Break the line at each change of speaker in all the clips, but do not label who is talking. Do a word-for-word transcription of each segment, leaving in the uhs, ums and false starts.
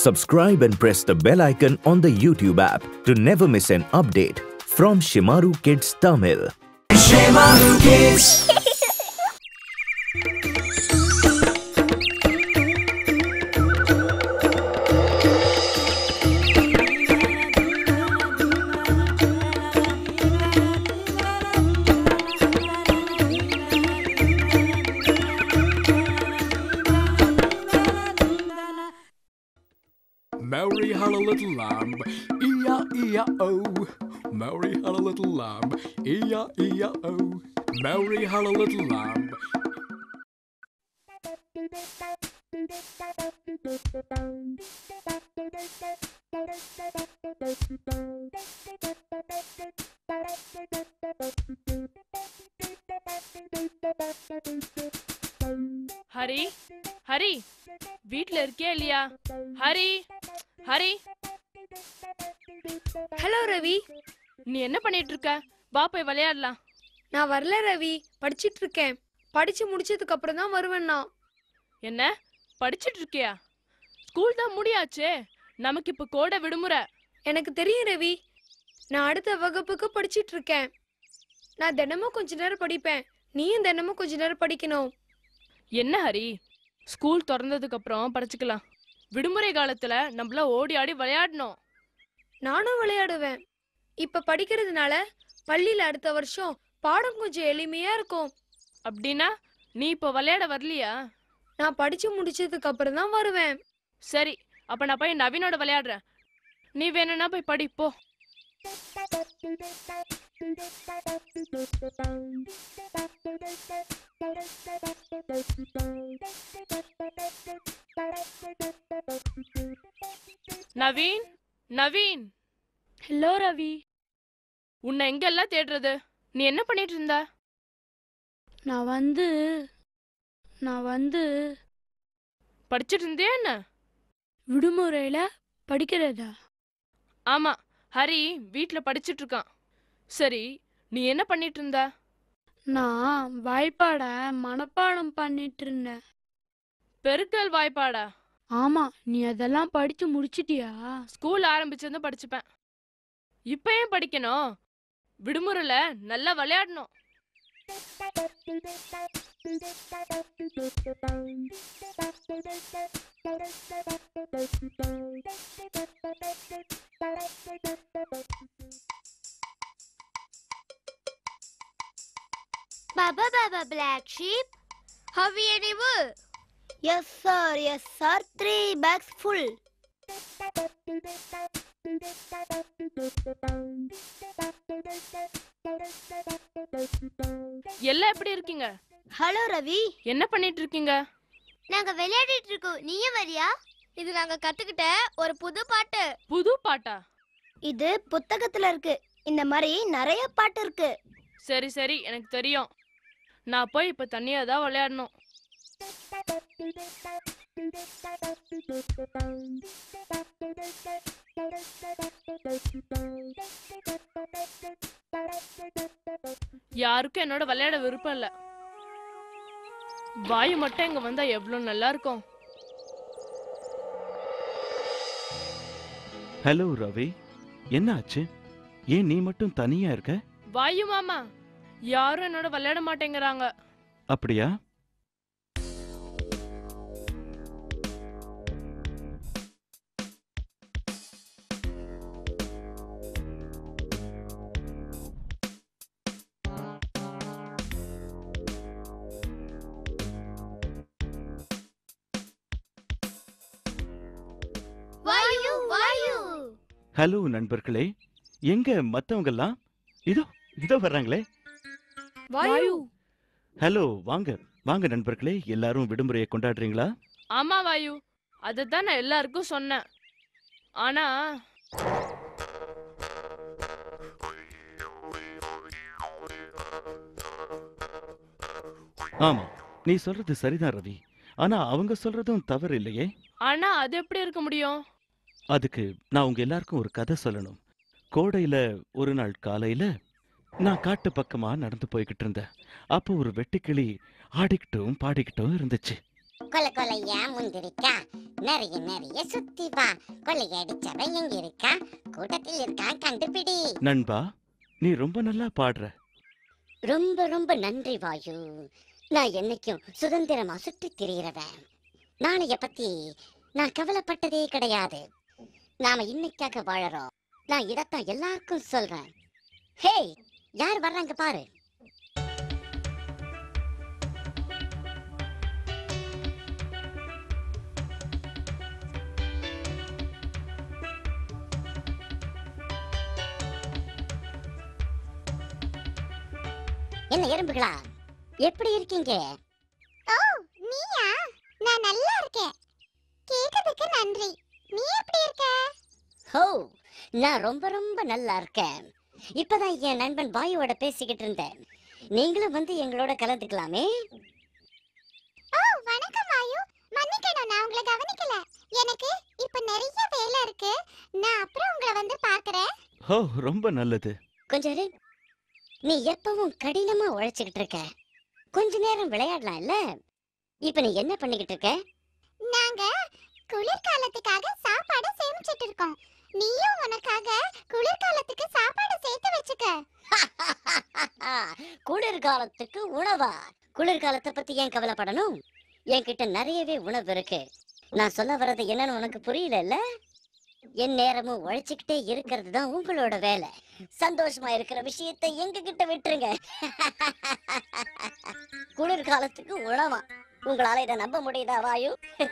Subscribe and press the bell icon on the YouTube app to never miss an update from Shemaroo Kids Tamil. Shemaroo Kids.
Mary had a little lamb, E I E I O. Mary had a little lamb, E I E I O. Mary had a little lamb.
Hari, Hari, வீட்ல இருக்கியா இல்லையா? Hari, Hari.
Hello Ravi,
நீ என்ன பண்ணிட்டு இருக்க? வா போய் விளையாடலாம்.
நான் வரல ரவி, படிச்சிட்டு இருக்கேன். படிச்சு முடிச்சதுக்கு அப்புறம் தான் வருவேன் நான்.
என்ன? படிச்சிட்டு இருக்கியா? ஸ்கூல் தான் முடியாச்சே. நமக்கு இப்ப கோடை விடுமுறை.
எனக்கு தெரியும் ரவி. நான் அடுத்த வகுப்புக்கு படிச்சிட்டு இருக்கேன். நான் தினமும் கொஞ்ச நேரம் படிப்பேன். நீயும் தினமும் கொஞ்ச நேரம் படிக்கணும்.
என்ன ஹரி? ஸ்கூல் திறந்ததுக்கு அப்புறம் படிச்சுக்கலாம். விடுமுறை காலத்துல நம்மள ஓடி ஆடி விளையாடணும்.
நானும் விளையாடுவேன். இப்ப படிக்கிறதுனால பள்ளியில அடுத்த வருஷம் பாடம் கொஞ்சம் எளிமையா இருக்கும்.
அப்படின்னா நீ இப்ப விளையாட வரலையா?
நான் படிச்சு முடிச்சதுக்கு அப்புறம் தான் வருவேன்.
சரி, அப்ப நான் போய் நவீனோட விளையாடுறேன். நீ வேணும்னா போய் படி போ. நவீன், நவீன்.
ஹலோ ரவி.
உன்னை எங்கெல்லாம் தேடுறது? நீ என்ன பண்ணிட்டு இருந்த?
நான் வந்து நான் வந்து
படிச்சிட்டு இருந்தியா என்ன?
விடுமுறையில படிக்கிறதா?
ஆமா, ஹரி வீட்ல படிச்சிட்டு இருக்கான். சரி, நீ என்ன பண்ணிட்டு இருந்த?
நான் வாய்ப்பாட மனப்பாடம் பண்ணிட்டு இருந்தேன்.
பெருக்கல் வாய்ப்பாடா?
ஆமா, நீ அதெல்லாம் படிச்சு முடிச்சிட்டியா?
ஸ்கூல் ஆரம்பிச்சதும் படிச்சுப்பேன். இப்ப ஏன் படிக்கணும்? விடுமுறையில நல்லா விளையாடணும்.
Baba Baba Black Sheep, have you any wool? Yes sir, yes sir, three bags full.
எல்லாம் எப்படி இருக்கீங்க?
ஹலோ ரவி.
என்ன பண்ணிட்டு இருக்கீங்க?
நாங்க விளையாடிட்டு இருக்கோம். நீயும் வரியா? இது நாங்க கத்துக்கிட்ட ஒரு புது பாட்டு.
புது பாட்டா?
இது புத்தகத்துல இருக்கு. இந்த மாதிரி நிறைய பாட்டு இருக்கு.
சரி சரி, எனக்கு தெரியும். நான் போய் இப்ப தனியா தான் விளையாடணும். யாருக்கும் என்னோட விளையாட விருப்பம் இல்ல. வாயு மட்டும் இங்க வந்தா எவ்வளவு நல்லா இருக்கும்.
ஹலோ ரவி, என்ன ஆச்சு? ஏன் நீ மட்டும் தனியா இருக்க?
வாயு மாமா, யாரும் என்னோட விளையாட மாட்டேங்கிறாங்க.
அப்படியா?
வாயு வாயு.
ஹலோ நண்பர்களே, எங்க மத்தவங்கெல்லாம்? இதோ இதோ வர்றாங்களே.
வாயு.
ஹலோ, வாங்க வாங்க நண்பர்களே, எல்லாரும் விடுமுறையை கொண்டாடுறீங்களா?
ஆமா வாயு, அதத்தான் நான் எல்லாருக்கும் சொன்னேன். ஆனா
ஆமா, நீ சொல்றது சரிதான் ரவி. ஆனா அவங்க சொல்றதும் தவறு இல்லையே.
ஆனா அது எப்படி இருக்க முடியும்?
அதுக்கு நான் உங்க எல்லாருக்கும் ஒரு கதை சொல்லணும். கோடையில ஒரு நாள் காலையில நான் காட்டு பக்கமா நடந்து போய்கிட்டு இருந்தேன். அப்போ ஒரு வெட்டுக்கிளி ஆடிக்கிட்டும் பாடிக்கிட்டும் இருந்துச்சு.
கொல கொலையா முந்திரிக்கா நிறைய நிறைய சுத்தி வா, கொள்ளையடிச்சவன் எங்க இருக்கா, கூட்டத்தில் இருக்கான் கண்டுபிடி.
நண்பா, நீ ரொம்ப நல்லா பாடுற.
ரொம்ப ரொம்ப நன்றி வாயு. நான் என்னைக்கும் சுதந்திரமா சுற்றி திரிகிறவன். நாளைய பத்தி நான் கவலைப்பட்டதே கிடையாது. நாம இன்னைக்காக வாழறோம். நான் இதத்தான் எல்லாருக்கும் சொல்றேன். ஹே, யார் வர்றாங்க பாரு. என்ன எறும்புகளா, எப்படி இருக்கீங்க?
ஓ, நீயா? நான் நல்லா இருக்கேன். கேட்டதுக்கு நன்றி. நீ எப்படி இருக்க?
ஓ, நான் ரொம்ப ரொம்ப நல்லா இருக்கேன். இப்பதான் என் நண்பன் வாயுவோட பேசிக்கிட்டு இருந்தேன். நீங்களும் வந்து எங்களோட கலந்துக்கலாமே.
ஓ, வணக்கம் வாயு. மன்னிக்கணும், நான் உங்களை கவனிக்கல. எனக்கு இப்ப நிறைய வேலை இருக்கு. நான் அப்புறம் உங்களை வந்து பார்க்கறேன்.
ஓ, ரொம்ப நல்லது.
கொஞ்சம் இரு. நீ எப்பவும் கடினமா உழைச்சுக்கிட்டு இருக்க, கொஞ்ச நேரம் விளையாடலாம் இல்ல? இப்ப நீ என்ன பண்ணிக்கிட்டு இருக்க?
நாங்க குளிர்காலத்துக்காக சாப்பாடு சேமிச்சிட்டு இருக்கோம். நீயும் உனக்காக குளிர்காலத்துக்கு சாப்பாடு சேர்த்து வச்சுக்க.
குளிர்காலத்துக்கு உணவா? குளிர்காலத்தை பத்தி ஏன் கவலைப்படணும்? என்கிட்ட நிறையவே உணவு இருக்கு. நான் சொல்ல வர்றது என்னன்னு உனக்கு புரியல? என் நேரமும் உழைச்சுக்கிட்டே இருக்கிறது தான் உங்களோட வேலை. சந்தோஷமா இருக்கிற விஷயத்தை எங்க கிட்ட விட்டுருங்க. குளிர்காலத்துக்கு உணவா? உங்களால இதை நம்ப முடியுதா வாயு?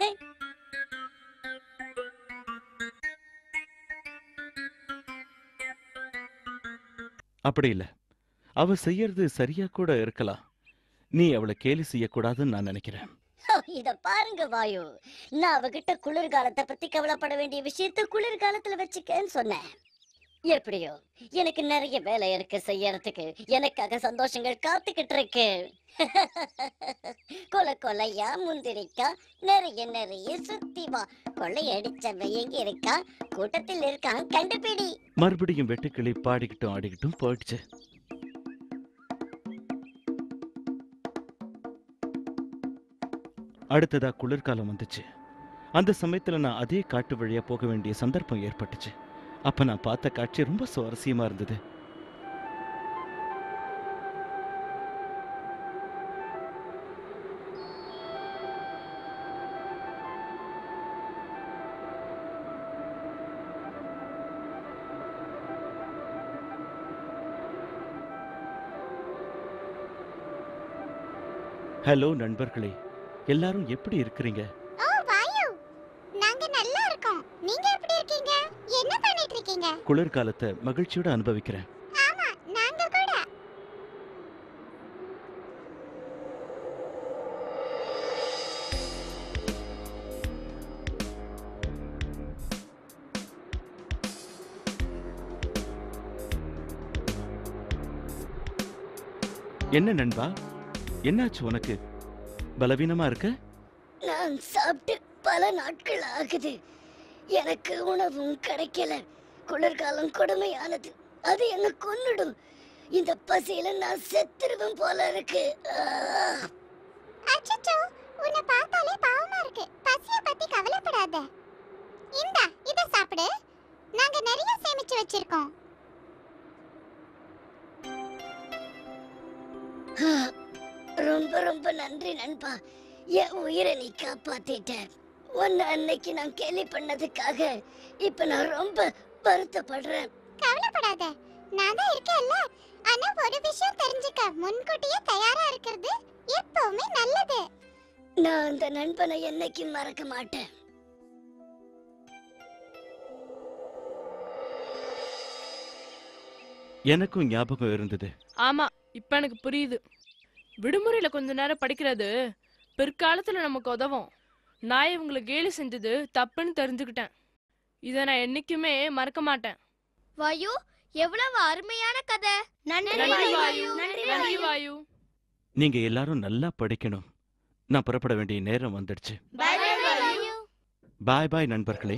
அப்படி இல்ல, அவ செய்யறது சரியா கூட இருக்கலாம். நீ அவளை கேலி செய்யக்கூடாதுன்னு நான் நினைக்கிறேன்.
இத பாருங்க வாயு, நான் அவகிட்ட குளிர்காலத்தை பத்தி கவலைப்பட வேண்டிய விஷயத்த குளிர்காலத்துல வச்சுக்கன்னு சொன்னேன். எப்படியோ எனக்கு நிறைய வேலை இருக்கு செய்யறதுக்கு. எனக்காக சந்தோஷங்கள் காத்துக்கிட்டு இருக்கு. கொலை கொலையா முந்திரிக்கா, நிறைய நிறைய சுத்தி வா, கொள்ளையடிச்சவன் எங்க இருக்கா, கூட்டத்தில் இருக்கான் கண்டுபிடி.
மறுபடியும் வெட்டுக்கிளி பாடிக்கிட்டும் ஆடிக்கிட்டும் போயிடுச்சு. அடுத்ததா குளிர்காலம் வந்துச்சு. அந்த சமயத்துல நான் அதே காட்டு வழியா போக வேண்டிய சந்தர்ப்பம் ஏற்பட்டுச்சு. அப்ப நான் பார்த்த காட்சி ரொம்ப சுவாரஸ்யமா இருந்தது. ஹலோ நண்பர்களே, எல்லாரும் எப்படி இருக்கிறீங்க?
ஓ வாயு, நாங்க நல்லா இருக்கோம். நீங்க எப்படி இருக்கீங்க? என்ன பண்ணிட்டு இருக்கீங்க?
குளிர்காலத்தை மகிழ்ச்சியோட அனுபவிக்கிறேன்.
ஆமா, நாங்க கூட.
என்ன நண்பா, என்னாச்சு உனக்கு? பலவீனமா இருக்க?
நான் சாப்பிட்டு பல நாட்கள் ஆகுது. எனக்கு உணவும் கிடைக்கல. குளிர்காலம் கொடுமையானது. அது என்ன கொன்னுடும். இந்த பசியில நான் செத்துருவேன் போல இருக்கு.
அச்சச்சோ, உன்னை பார்த்தாலே பாவமா இருக்கு. பசிய பத்தி கவலைப்படாத. இந்தா, இத சாப்பிடு. நாங்க நிறைய சேமிச்சு வச்சிருக்கோம்.
ரொம்ப ரொம்ப நன்றி நண்பா. என் உயிரை நீ காப்பாத்திட்ட. உன்னை அன்னைக்கு நான் கேலி பண்ணதுக்காக இப்ப நான் ரொம்ப வருத்தப்படுறேன்.
கவலைப்படாத, நான் தான் இருக்கேன்ல. ஆனா ஒரு விஷயம் தெரிஞ்சுக்க, முன்கூட்டியே தயாரா இருக்கிறது எப்பவுமே நல்லது.
நான் அந்த நண்பனை என்னைக்கும் மறக்க மாட்டேன்.
எனக்கும் ஞாபகம் இருந்தது.
ஆமா, இப்ப எனக்கு புரியுது. விடுமுறையில கொஞ்ச நேரம் படிக்கிறது பிற்காலத்துல நமக்கு உதவும். நான் இவங்களை கேலி செஞ்சது தப்புன்னு தெரிஞ்சுக்கிட்டேன். இத நான் என்னைக்குமே மறக்க மாட்டேன்.
வாயு, எவ்வளவு அருமையான கதை.
நன்றி வாயு. நன்றி வாயு.
நீங்க எல்லாரும் நல்லா படிக்கணும். நான் புறப்பட வேண்டிய நேரம் வந்துடுச்சு.
பை பை வாயு.
பாய் பாய் நண்பர்களே.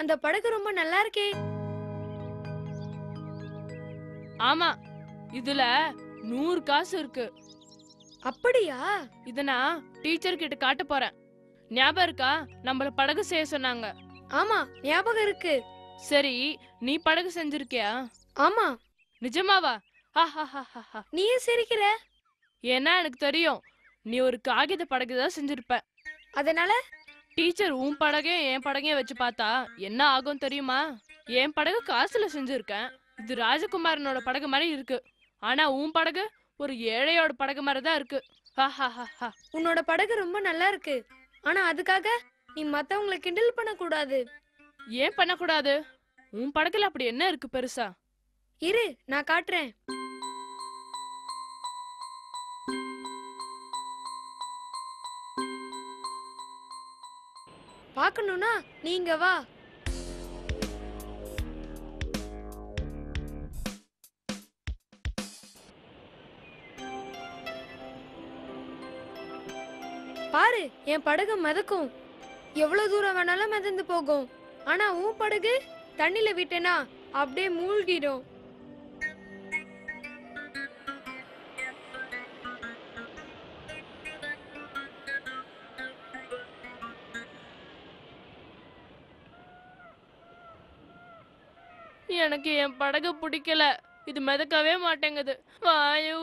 அந்த படகு ரொம்ப நல்லா இருக்கே.
ஆமா, இதுல நூறு காசு இருக்கு.
அப்படியா?
இத நான் டீச்சர் கிட்ட காட்ட போறேன். ஞாபகம் இருக்கா நம்மள படகு செய்ய சொன்னாங்க?
ஆமா, ஞாபகம் இருக்கு.
சரி, நீ படகு செஞ்சிருக்கியா?
ஆமா.
நிஜமாவா?
நீ சிரிக்கிற?
ஏன்னா எனக்கு தெரியும் நீ ஒரு காகித படகு தான் செஞ்சிருப்ப.
அதனால
டீச்சர் உன் படகையும் என் படகையும் வச்சு பார்த்தா என்ன ஆகும் தெரியுமா? என் படகு காசுல செஞ்சிருக்கேன். இது ராஜகுமாரனோட படகு மாதிரி இருக்கு. ஆனா உன் படகு ஒரு ஏழையோட படகு மாதிரி தான் இருக்கு.
உன்னோட படகு ரொம்ப நல்லா இருக்கு. ஆனா அதுக்காக நீ மத்தவங்களை கிண்டல் பண்ண கூடாது.
ஏன் பண்ண கூடாது? உன் படகுல அப்படி என்ன இருக்கு பெருசா?
இரு, நான் காட்டுறேன். பார்க்கணும்னா நீங்க வா. பாரு, என் படகு மிதக்கும். எவ்வளவு தூரம் வேணாலும் மிதந்து போகும். ஆனா உன் படகு தண்ணில விட்டேனா அப்படியே மூழ்கிடும்.
எனக்கு என் படகு பிடிக்கல. இது மிதக்கவே மாட்டேங்குது. வாயு.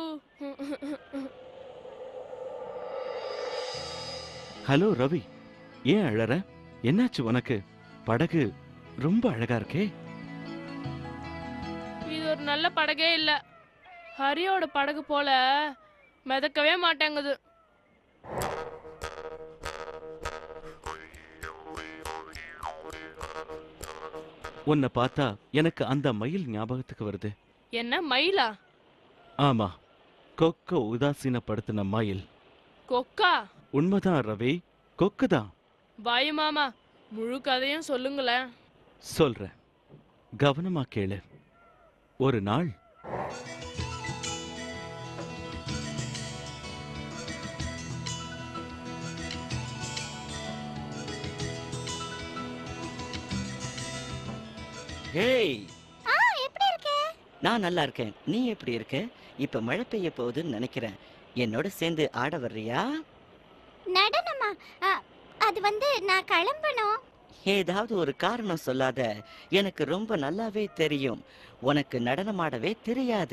ஹலோ ரவி, ஏன் அழற? என்னாச்சு உனக்கு? படகு ரொம்ப அழகா இருக்கே.
இது ஒரு நல்ல படகே இல்ல. ஹரியோட படகு போல மிதக்கவே மாட்டேங்குது.
உன்னை பார்த்தா எனக்கு அந்த மயில் ஞாபகத்துக்கு வருது.
என்ன மயிலா?
ஆமா, கொக்க உதாசீனப்படுத்தின மயில்.
கொக்கா?
உண்மைதான் ரவி, கொக்குதான்.
வாயு மாமா, முழு கதையும் சொல்லுங்களேன்.
சொல்றேன், கவனமா கேளு. ஒரு நாள்
ஹேய்,
ஆ, எப்படி இருக்க?
நான் நல்லா இருக்கேன். நீ எப்படி இருக்க? இப்ப மழை பெய்ய போகுதுன்னு நினைக்கிறேன். என்னோட சேர்ந்து ஆட வர்றியா?
நடனமா? அ, அது வந்து நான் கிளம்பணும்.
ஏதாவது ஒரு காரணம் சொல்லாத. எனக்கு ரொம்ப நல்லாவே தெரியும் உனக்கு நடனமாடவே தெரியாது.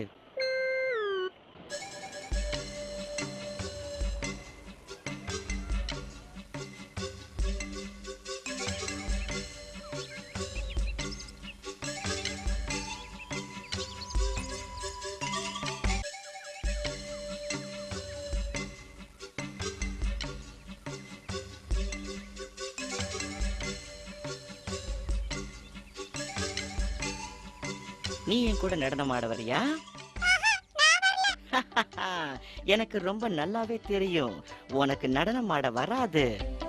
நீ என் கூட நடனம் ஆட வரியா? எனக்கு ரொம்ப நல்லாவே தெரியும் உனக்கு நடனம் ஆட வராது.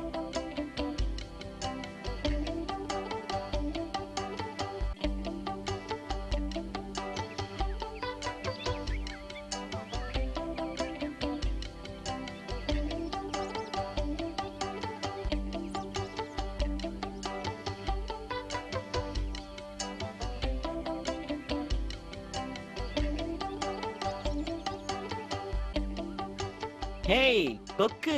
ஹேய் கொக்கு,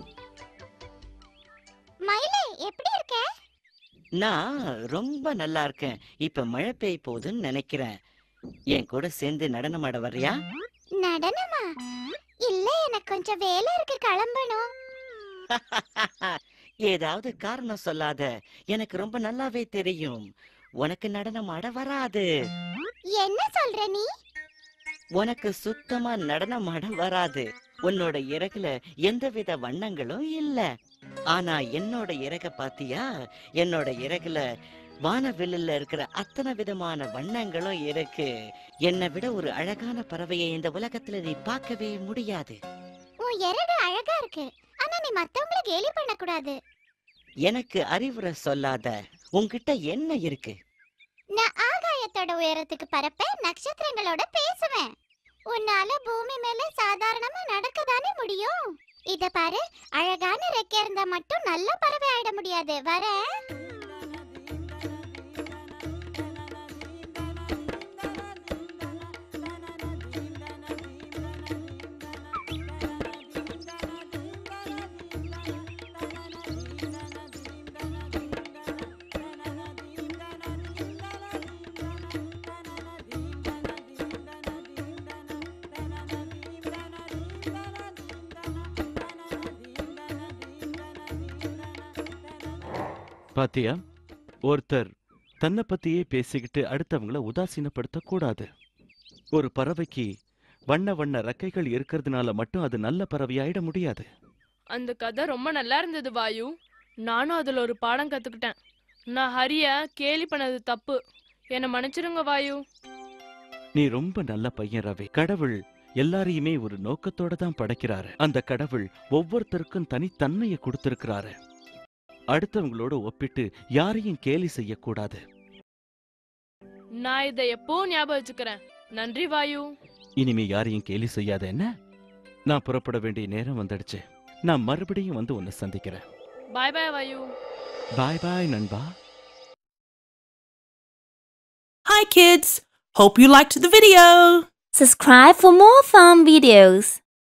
மயிலே, எப்படி இருக்க?
நான் ரொம்ப நல்லா இருக்கேன். இப்ப மழை பெய்ய போகுதுன்னு நினைக்கிறேன். என் கூட சேர்ந்து நடனம் ஆட வர்றியா?
நடனமா? இல்ல, எனக்கு கொஞ்சம் வேலை இருக்கு, கிளம்பணும்.
ஏதாவது காரணம் சொல்லாத. எனக்கு ரொம்ப நல்லாவே தெரியும் உனக்கு நடனம் ஆட வராது.
என்ன சொல்ற நீ?
உனக்கு சுத்தமா நடனம் ஆட வராது. உன்னோட இறகுல எந்தவித வண்ணங்களும் இல்ல. ஆனா என்னோட இறக பாத்தியா? என்னோட இறகுல வானவில்லுல இருக்கிற அத்தனை விதமான வண்ணங்களும் இருக்கு. என்னை விட ஒரு அழகான பறவையை இந்த உலகத்துல நீ பார்க்கவே முடியாது.
உன் இறகு அழகா இருக்கு, ஆனா நீ மத்தவங்களை கேலி பண்ண கூடாது.
எனக்கு அறிவுரை சொல்லாத. உன்கிட்ட என்ன இருக்கு?
நான் ஆகாயத்தோட உயரத்துக்கு பறப்பேன், நட்சத்திரங்களோட பேசுவேன். உன்னால பூமி மேல சாதாரணமா நடக்கதானே முடியும். இத பாரு, அழகான ரெக்கை இருந்தா மட்டும் நல்ல பறவை ஆயிட முடியாது. வர
பாத்தியா, ஒருத்தர் தன்னை பத்தியே பேசிக்கிட்டு அடுத்தவங்கள உதாசீனப்படுத்த கூடாது. ஒரு பறவைக்கு வண்ண வண்ண ரெக்கைகள் இருக்கிறதுனால மட்டும் அது நல்ல பறவையாயிட முடியாது.
அந்த கதை ரொம்ப நல்லா இருந்தது வாயு. நானும் அதுல ஒரு பாடம் கத்துக்கிட்டேன். நான் ஹரிய கேலி பண்ணது தப்பு. என்னை மன்னிச்சிருங்க வாயு.
நீ ரொம்ப நல்ல பையன் ரவி. கடவுள் எல்லாரையுமே ஒரு நோக்கத்தோட தான் படைக்கிறாரு. அந்த கடவுள் ஒவ்வொருத்தருக்கும் தனித்தன்மையை கொடுத்திருக்கிறாரு. அடுத்தவங்களோட ஒப்பிட்டு யாரையும் கேலி செய்யக்கூடாது.
நான் இதை எப்போ ஞாபகம் வச்சுக்கிறேன். நன்றி வாயு.
இனிமே யாரையும் கேலி செய்யாத என்ன? நான் புறப்பட வேண்டிய நேரம் வந்துடுச்சு. நான் மறுபடியும் வந்து உன்னை சந்திக்கிறேன்.
பாய் பாய் வாயு.
பாய் பாய் நண்பா.
Hi kids! Hope you liked the video!
Subscribe for more fun videos.